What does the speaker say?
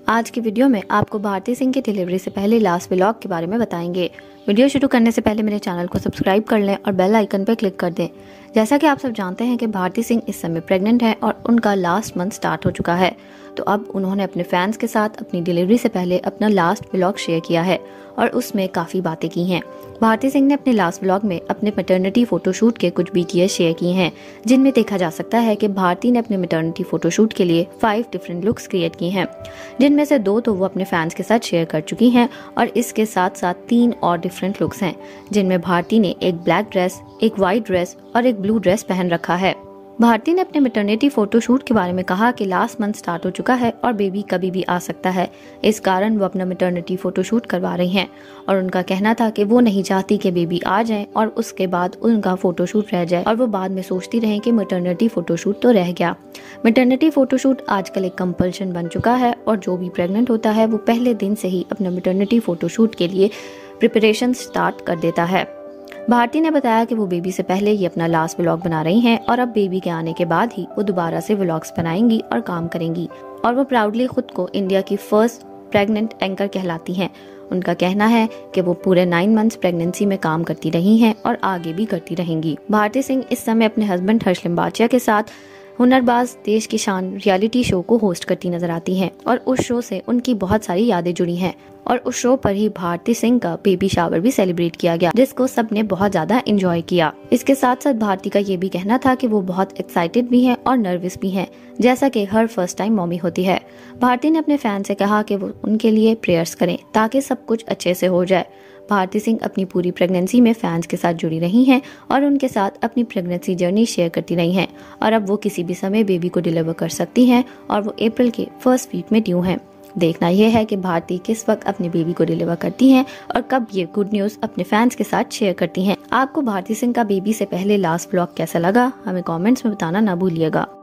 आज की वीडियो में आपको भारती सिंह की डिलीवरी से पहले लास्ट व्लॉग के बारे में बताएंगे। वीडियो शुरू करने से पहले मेरे चैनल को सब्सक्राइब कर लें और बेल आइकन पर क्लिक कर दें। जैसा कि आप सब जानते हैं कि भारती सिंह इस समय प्रेग्नेंट है और उनका लास्ट मंथ स्टार्ट हो चुका है, तो अब उन्होंने अपने फैंस के साथ अपनी डिलीवरी से पहले अपना लास्ट व्लॉग शेयर किया है और उसमें काफ़ी बातें की हैं। भारती सिंह ने अपने लास्ट व्लॉग में अपने मैटरनिटी फोटोशूट के कुछ BTS शेयर किए हैं, जिनमें देखा जा सकता है कि भारती ने अपने मैटरनिटी फोटोशूट के लिए 5 डिफरेंट लुक्स क्रिएट किए हैं, जिनमें से 2 तो वो अपने फैंस के साथ शेयर कर चुकी हैं और इसके साथ साथ 3 और डिफरेंट लुक्स हैं, जिनमें भारती ने एक ब्लैक ड्रेस, एक व्हाइट ड्रेस और एक ब्लू ड्रेस पहन रखा है। भारती ने अपने मैटरनिटी फोटोशूट के बारे में कहा कि लास्ट मंथ स्टार्ट हो चुका है और बेबी कभी भी आ सकता है, इस कारण वो अपना मैटरनिटी फोटोशूट करवा रही हैं और उनका कहना था कि वो नहीं चाहती कि बेबी आ जाए और उसके बाद उनका फोटोशूट रह जाए और वो बाद में सोचती रहें कि मैटरनिटी फोटोशूट तो रह गया। मैटरनिटी फोटोशूट आजकल एक कंपल्शन बन चुका है और जो भी प्रेग्नेंट होता है वो पहले दिन से ही अपना मैटरनिटी फोटोशूट के लिए प्रिपरेशन स्टार्ट कर देता है। भारती ने बताया कि वो बेबी से पहले ही अपना लास्ट व्लॉग बना रही हैं और अब बेबी के आने के बाद ही वो दोबारा से व्लॉग्स बनाएंगी और काम करेंगी और वो प्राउडली खुद को इंडिया की फर्स्ट प्रेग्नेंट एंकर कहलाती हैं। उनका कहना है कि वो पूरे 9 मंथ्स प्रेगनेंसी में काम करती रही हैं और आगे भी करती रहेंगी। भारती सिंह इस समय अपने हस्बैंड हर्ष लिम्बाचिया के साथ हुनरबाज देश की शान रियलिटी शो को होस्ट करती नजर आती हैं और उस शो से उनकी बहुत सारी यादें जुड़ी हैं और उस शो पर ही भारती सिंह का बेबी शावर भी सेलिब्रेट किया गया, जिसको सबने बहुत ज्यादा एंजॉय किया। इसके साथ साथ भारती का ये भी कहना था कि वो बहुत एक्साइटेड भी हैं और नर्वस भी हैं, जैसा कि हर फर्स्ट टाइम मॉमी होती है। भारती ने अपने फैन से कहा कि वो उनके लिए प्रेयर्स करें ताकि सब कुछ अच्छे से हो जाए। भारती सिंह अपनी पूरी प्रेगनेंसी में फैंस के साथ जुड़ी रही हैं और उनके साथ अपनी प्रेगनेंसी जर्नी शेयर करती रही हैं और अब वो किसी भी समय बेबी को डिलीवर कर सकती हैं और वो अप्रैल के फर्स्ट वीक में ड्यू हैं। देखना यह है कि भारती किस वक्त अपने बेबी को डिलीवर करती हैं और कब ये गुड न्यूज अपने फैंस के साथ शेयर करती हैं। आपको भारती सिंह का बेबी से पहले लास्ट व्लॉग कैसा लगा, हमें कमेंट्स में बताना ना भूलिएगा।